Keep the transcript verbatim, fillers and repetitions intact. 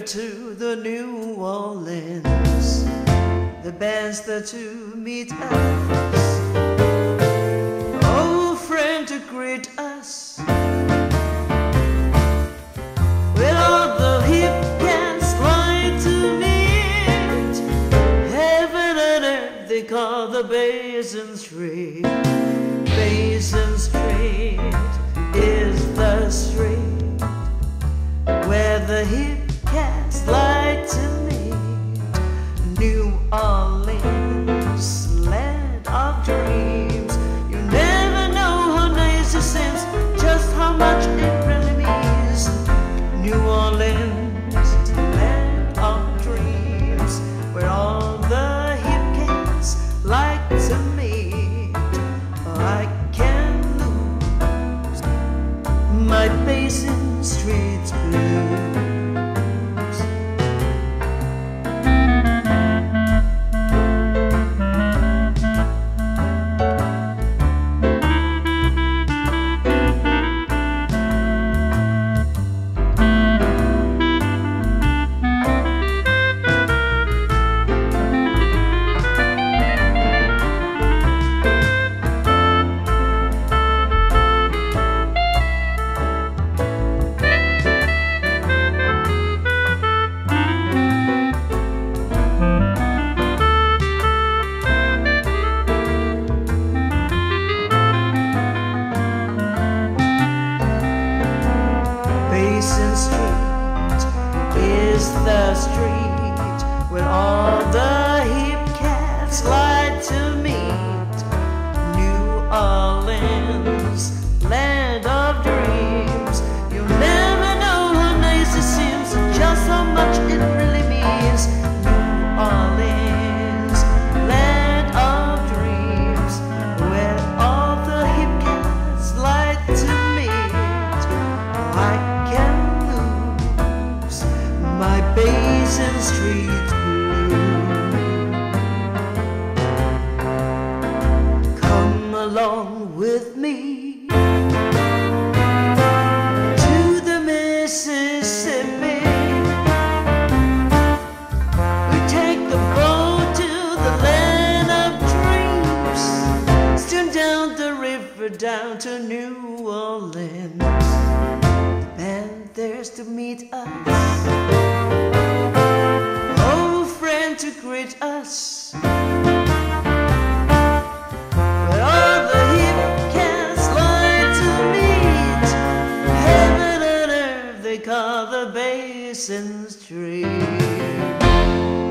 to the New Orleans, the bands there to meet us, old friend to greet us, with all the hip cats like to meet. Heaven and earth they call the Basin Street. Basin Street is the street where the hip cats like to meet. New Orleans, land of dreams. You never know how nice it seems, just how much it really means. New Orleans, land of dreams, where all the hip cats like to meet. I can't lose my Basin Street's blues. Basin Street is the street where all the hip cats like to meet. New Orleans, land of dreams. You'll never know how nice it seems, just how much it really means. New Orleans, land of dreams, where all the hip cats like to meet. I my Basin Street blue. Come along with me to the Mississippi. We take the boat to the land of dreams, steam down the river down to New Orleans. And there's to meet us, old friend to greet us, where all the hip cats like to meet. Heaven and earth they call the Basin Street.